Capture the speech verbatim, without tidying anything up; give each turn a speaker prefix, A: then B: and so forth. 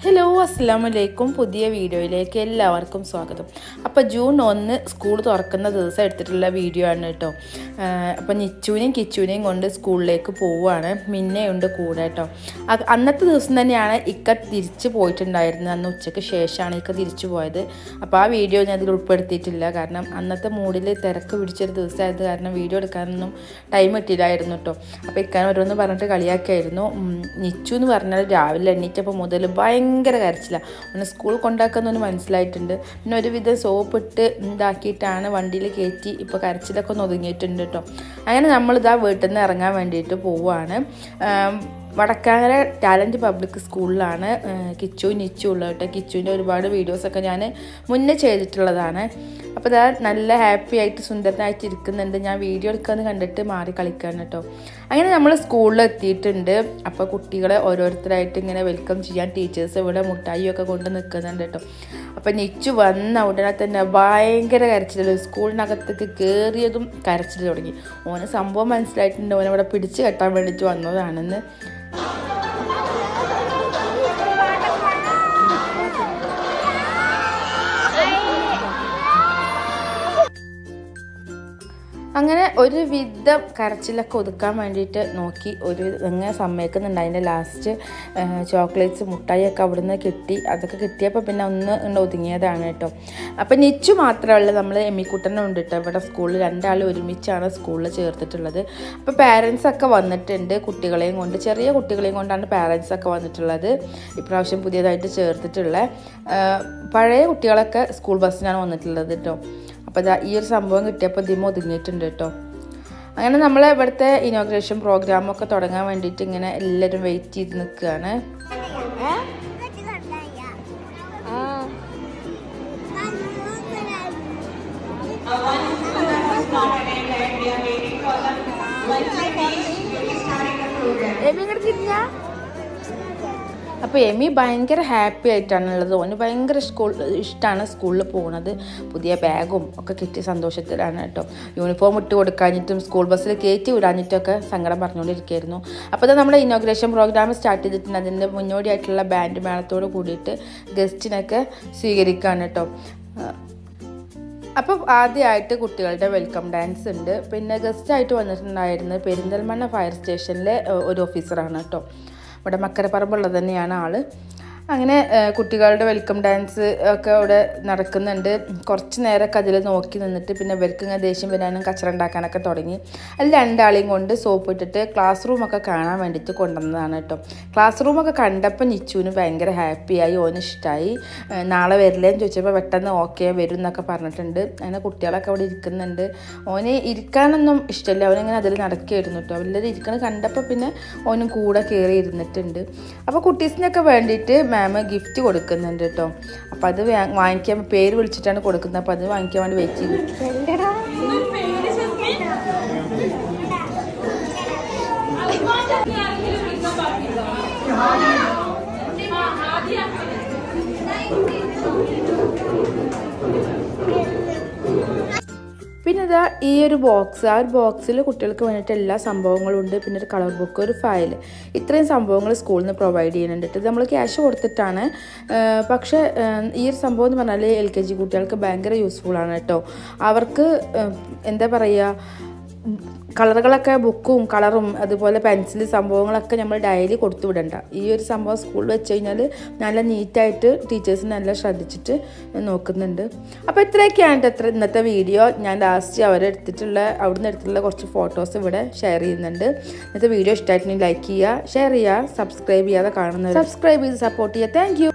A: Hello അസ്സലാമു അലൈക്കും പുതിയ വീഡിയോയിലേക്ക് എല്ലാവർക്കും സ്വാഗതം. അപ്പോൾ ജൂൺ ഒന്ന് സ്കൂൾ തുറക്കുന്ന ദിവസം എടുത്തിട്ടുള്ള വീഡിയോ ആണ് കേട്ടോ. അപ്പോൾ നിച്ചുവിനെയും കിച്ചുവിനെയും കൊണ്ട് സ്കൂളിലേക്ക് പോവുകയാണ്. മിന്നയുണ്ട് കൂടെ കേട്ടോ. അന്നത്തെ ദിവസം തന്നെയാണ് ഇക്ക തിരിച്ചു പോയിട്ടുണ്ടായിരുന്നത്. അന്ന് ഉച്ചയ്ക്ക് ശേഷമാണ് ഇക്ക തിരിച്ചു പോയത്. അപ്പോൾ ആ വീഡിയോ ഞാൻ അതിൽ ഉൾപ്പെടുത്തിയിട്ടില്ല. കാരണം അന്നത്തെ മൂഡിൽ തിരക്ക് പിടിച്ചൊരു ദിവസമായത് കാരണം വീഡിയോ എടുക്കാനൊന്നും ടൈം കിട്ടിയില്ലായിരുന്നു കേട്ടോ. അപ്പോൾ ഇക്കാൻ ഓരോന്ന് പറഞ്ഞിട്ട് കളിയാക്കിയായിരുന്നു. നിച്ചു എന്ന് പറഞ്ഞാൽ രാവിലെ എണ്ണീറ്റപ്പോൾ മുതൽ ഭയങ്കര ഭയങ്കര കരച്ചില്ല. ഒന്ന് സ്കൂൾ കൊണ്ടാക്കുന്നൊന്ന് മനസ്സിലായിട്ടുണ്ട്. പിന്നെ ഒരുവിധം സോപ്പിട്ട് ഇതാക്കിയിട്ടാണ് വണ്ടിയിൽ കയറ്റി ഇപ്പോൾ കരച്ചിലൊക്കെ ഒന്ന് ഒതുങ്ങിയിട്ടുണ്ട് കേട്ടോ. അങ്ങനെ നമ്മളിതാ വീട്ടിൽ നിന്ന് ഇറങ്ങാൻ വേണ്ടിയിട്ട് പോവുകയാണ്. വടക്കാങ്ങര ടാലൻറ്റ് പബ്ലിക് സ്കൂളിലാണ് കിച്ചു നിച്ചു ഉള്ളത് കേട്ടോ. കിച്ചുവിൻ്റെ ഒരുപാട് വീഡിയോസൊക്കെ ഞാൻ മുന്നേ ചെയ്തിട്ടുള്ളതാണ്. അപ്പോൾ ഇതാ നല്ല ഹാപ്പി ആയിട്ട് സുന്ദരനായിട്ട് ഇരിക്കുന്നുണ്ട്. ഞാൻ വീഡിയോ എടുക്കാമെന്ന് കണ്ടിട്ട് മാറി കളിക്കാൻ കേട്ടോ. അങ്ങനെ നമ്മൾ സ്കൂളിൽ എത്തിയിട്ടുണ്ട്. അപ്പോൾ കുട്ടികളെ ഓരോരുത്തരായിട്ട് ഇങ്ങനെ വെൽക്കം ചെയ്യാൻ ടീച്ചേഴ്സ് ഇവിടെ മുട്ടായിയൊക്കെ കൊണ്ട് നിൽക്കുന്നുണ്ട് കേട്ടോ. അപ്പോൾ നിച്ചു വന്ന ഉടനെ തന്നെ ഭയങ്കര കരച്ചിൽ. സ്കൂളിനകത്തേക്ക് കയറിയതും കരച്ചിൽ തുടങ്ങി. ഓന് സംഭവം മനസ്സിലായിട്ടുണ്ട്. ഓനവിടെ പിടിച്ച് കെട്ടാൻ വേണ്ടിയിട്ട് വന്നതാണെന്ന്. അങ്ങനെ ഒരു വിധം കരച്ചിലൊക്കെ ഒതുക്കാൻ വേണ്ടിയിട്ട് നോക്കി. ഒരു ഇങ്ങനെ സമ്മതിക്കുന്നുണ്ട്. അതിൻ്റെ ലാസ്റ്റ് ചോക്ലേറ്റ്സ് മുട്ടായിയൊക്കെ അവിടെ നിന്ന് കിട്ടി. അതൊക്കെ കിട്ടിയപ്പോൾ പിന്നെ ഒന്ന് ഉണ്ട് ഒതുങ്ങിയതാണ് കേട്ടോ. അപ്പം നിച്ചു മാത്രമല്ല, നമ്മൾ എമ്മിക്കുട്ടനും ഉണ്ട് കേട്ടോ. ഇവിടെ സ്കൂളിൽ രണ്ടാൾ ഒരുമിച്ചാണ് സ്കൂളിൽ ചേർത്തിട്ടുള്ളത്. അപ്പോൾ പാരൻസൊക്കെ വന്നിട്ടുണ്ട് കുട്ടികളെയും കൊണ്ട്. ചെറിയ കുട്ടികളെയും കൊണ്ടാണ് പാരൻസൊക്കെ വന്നിട്ടുള്ളത്. ഇപ്രാവശ്യം പുതിയതായിട്ട് ചേർത്തിട്ടുള്ള പഴയ കുട്ടികളൊക്കെ സ്കൂൾ ബസ്സിനാണ് വന്നിട്ടുള്ളത് കേട്ടോ. അപ്പോൾ ഇതാ ഈ ഒരു സംഭവം കിട്ടിയപ്പോൾ ഇതിമ ഒതുങ്ങിയിട്ടുണ്ട് കേട്ടോ. അങ്ങനെ നമ്മൾ ഇവിടുത്തെ ഇനോഗ്രേഷൻ പ്രോഗ്രാമൊക്കെ തുടങ്ങാൻ വേണ്ടിയിട്ട് ഇങ്ങനെ എല്ലാവരും വെയിറ്റ് ചെയ്ത് നിൽക്കുകയാണ്. അപ്പോൾ എമി ഭയങ്കര ഹാപ്പി ആയിട്ടാണുള്ളത്. ഓന് ഭയങ്കര സ്കൂൾ ഇഷ്ടമാണ് സ്കൂളിൽ പോകുന്നത്. പുതിയ ബാഗും ഒക്കെ കിട്ടിയ സന്തോഷത്തിലാണ് കേട്ടോ. യൂണിഫോം ഇട്ട് കൊടുക്കാഞ്ഞിട്ടും സ്കൂൾ ബസ്സിൽ കയറ്റി വിടാഞ്ഞിട്ടൊക്കെ സങ്കടം പറഞ്ഞുകൊണ്ടിരിക്കുകയായിരുന്നു. അപ്പോൾ അത് നമ്മുടെ ഇനോഗ്രേഷൻ പ്രോഗ്രാം സ്റ്റാർട്ട് ചെയ്തിട്ടുണ്ട്. അതിൻ്റെ മുന്നോടിയായിട്ടുള്ള ബാൻഡ് മേളത്തോട് കൂടിയിട്ട് ഗസ്റ്റിനൊക്കെ സ്വീകരിക്കുകയാണ് കേട്ടോ. അപ്പോൾ ആദ്യമായിട്ട് കുട്ടികളുടെ വെൽക്കം ഡാൻസ് ഉണ്ട്. പിന്നെ ഗസ്റ്റായിട്ട് വന്നിട്ടുണ്ടായിരുന്നത് പെരിന്തൽമണ്ണ ഫയർ സ്റ്റേഷനിലെ ഒരു ഓഫീസറാണ് കേട്ടോ. ഇവിടെ മക്കരപ്പറമ്പുള്ളത് തന്നെയാണ് ആൾ. അങ്ങനെ കുട്ടികളുടെ വെൽക്കം ഡാൻസ് ഒക്കെ അവിടെ നടക്കുന്നുണ്ട്. കുറച്ച് നേരമൊക്കെ അതിൽ നോക്കി നിന്നിട്ട് പിന്നെ ഇവർക്ക് ഇങ്ങനെ ദേഷ്യം വരാനും കച്ചറ ഉണ്ടാക്കാനൊക്കെ തുടങ്ങി. അതിൽ രണ്ടാളെയും കൊണ്ട് സോപ്പ് ഇട്ടിട്ട് ക്ലാസ് റൂമൊക്കെ കാണാൻ വേണ്ടിയിട്ട് കൊണ്ടുവന്നതാണ് കേട്ടോ. ക്ലാസ് റൂമൊക്കെ കണ്ടപ്പോൾ നിച്ചുവിന് ഭയങ്കര ഹാപ്പിയായി. ഓന് ഇഷ്ടമായി. നാളെ വരില്ലേന്ന് ചോദിച്ചപ്പോൾ പെട്ടെന്ന് ഓക്കെ വരും എന്നൊക്കെ പറഞ്ഞിട്ടുണ്ട്. അങ്ങനെ കുട്ടികളൊക്കെ അവിടെ ഇരിക്കുന്നുണ്ട്. ഓന് ഇരിക്കാനൊന്നും ഇഷ്ടമില്ല. അവനിങ്ങനെ അതിൽ നടക്കുകയായിരുന്നു കേട്ടോ. എല്ലാവരും ഇരിക്കുന്നത് കണ്ടപ്പോൾ പിന്നെ ഓനും കൂടെ കയറി ഇരുന്നിട്ടുണ്ട്. അപ്പോൾ കുട്ടീസിനൊക്കെ വേണ്ടിയിട്ട് മാം ഗിഫ്റ്റ് കൊടുക്കുന്നുണ്ട് കേട്ടോ. അപ്പം അത് വാങ്ങിക്കാൻ പേര് വിളിച്ചിട്ടാണ് കൊടുക്കുന്നത്. അപ്പം അത് വാങ്ങിക്കാൻ വേണ്ടി വെയിറ്റ് ചെയ്തു. പിന്നെ ഇതാ ഈ ഒരു ബോക്സ്, ആ ഒരു ബോക്സിൽ കുട്ടികൾക്ക് വേണ്ടിയിട്ട് എല്ലാ സംഭവങ്ങളും ഉണ്ട്. പിന്നെ ഒരു കളർ ബുക്ക്, ഒരു ഫയൽ, ഇത്രയും സംഭവങ്ങൾ സ്കൂളിൽ നിന്ന് പ്രൊവൈഡ് ചെയ്യുന്നുണ്ട്. ഇത് നമ്മൾ ക്യാഷ് കൊടുത്തിട്ടാണ്. പക്ഷേ ഈ ഒരു സംഭവം എന്ന് പറഞ്ഞാൽ എൽ കെ ജി കുട്ടികൾക്ക് ഭയങ്കര യൂസ്ഫുള്ളാണ് കേട്ടോ. അവർക്ക് എന്താ പറയുക, കളറുകളൊക്കെ ബുക്കും കളറും അതുപോലെ പെൻസിൽ സംഭവങ്ങളൊക്കെ നമ്മൾ ഡയലി കൊടുത്തു വിടണ്ട. ഈ ഒരു സംഭവം സ്കൂളിൽ വെച്ച് കഴിഞ്ഞാൽ നല്ല നീറ്റായിട്ട് ടീച്ചേഴ്സ് നല്ല ശ്രദ്ധിച്ചിട്ട് നോക്കുന്നുണ്ട്. അപ്പോൾ ഇത്രയൊക്കെയാണ് എത്ര ഇന്നത്തെ വീഡിയോ. ഞാൻ ലാസ്റ്റ് അവരെടുത്തിട്ടുള്ള അവിടുന്ന് എടുത്തിട്ടുള്ള കുറച്ച് ഫോട്ടോസ് ഇവിടെ ഷെയർ ചെയ്യുന്നുണ്ട്. ഇന്നത്തെ വീഡിയോ ഇഷ്ടമായിട്ടുണ്ടെങ്കിൽ ലൈക്ക് ചെയ്യുക, ഷെയർ ചെയ്യുക, സബ്സ്ക്രൈബ് ചെയ്യാതെ കാണുന്നത് സബ്സ്ക്രൈബ് ചെയ്ത് സപ്പോർട്ട് ചെയ്യുക. താങ്ക്